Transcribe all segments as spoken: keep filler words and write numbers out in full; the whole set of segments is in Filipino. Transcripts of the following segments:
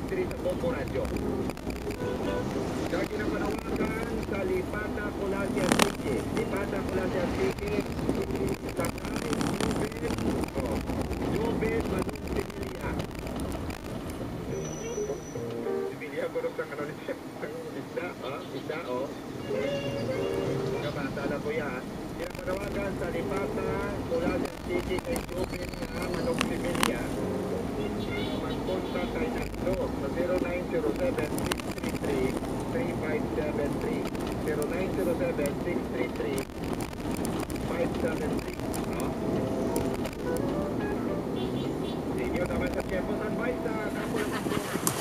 diri sa Bombo Radio. Sa ginapanawagan sa Lipata, Colasia City. Lipata, Colasia City. Sa kain, Jobin, Manong Sibilia. Sibilia, gulog sa kanon niya. Isa, oh, isa, oh. Kabata na po yan. Ginapanawagan sa Lipata, Colasia City kay Jobin nga Manong Sibilia. Magpunta tayo na ito sa zero nine zero seven, six three three, three five seven three. zero nine zero seven, six three three, five seven three. No? Inyo naman sa Kepos Advice sa Kapo ng Kapo.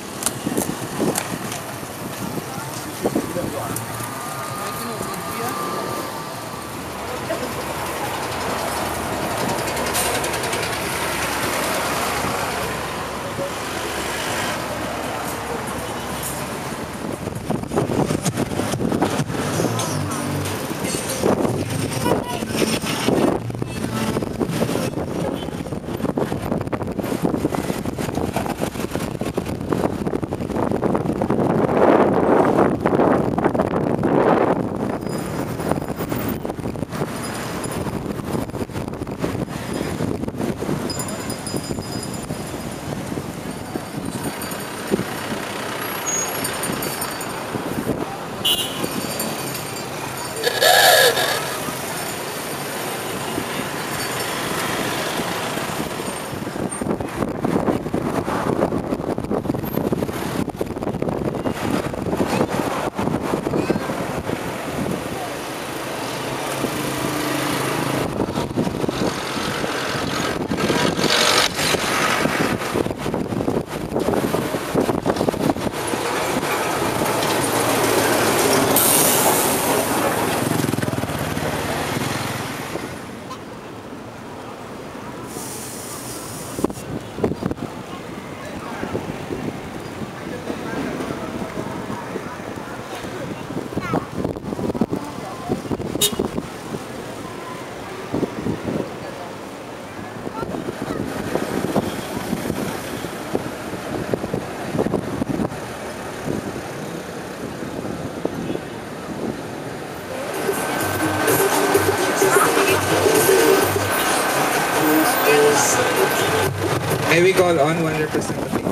May we call on one representative?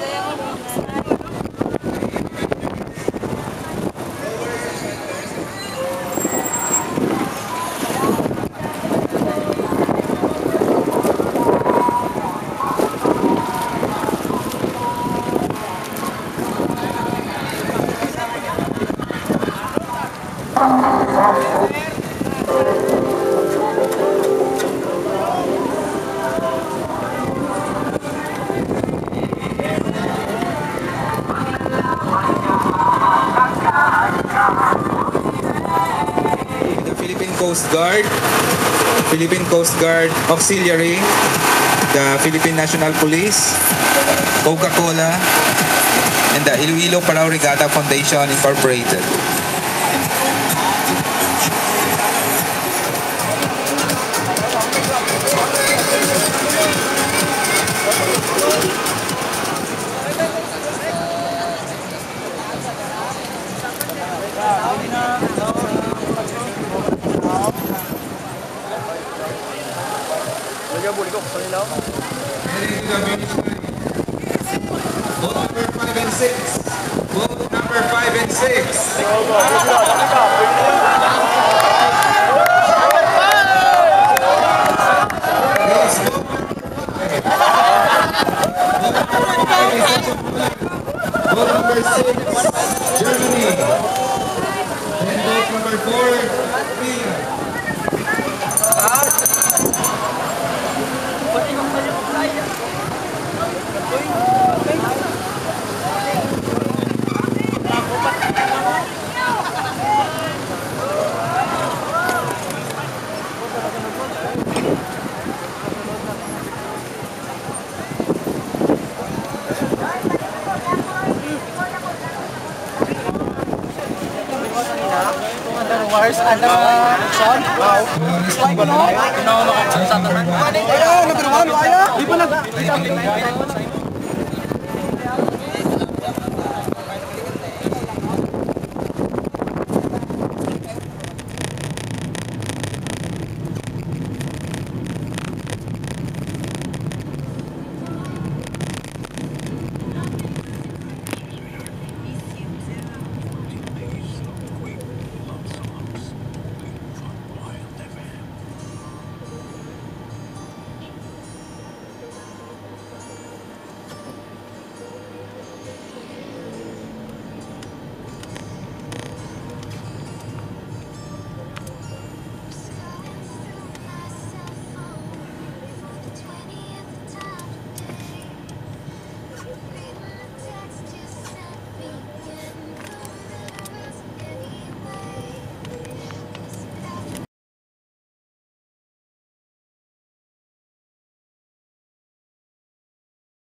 Coast Guard, Philippine Coast Guard Auxiliary, the Philippine National Police, Coca-Cola, and the Iloilo Paraw Regatta Foundation Incorporated. Vote number five and six. Vote number five and six. Vote number six, Germany. And vote number four, Korea. Wires under son. Wow. Like no. No, no. Sa tanan. Ayo, number one, ayo. Di pa nag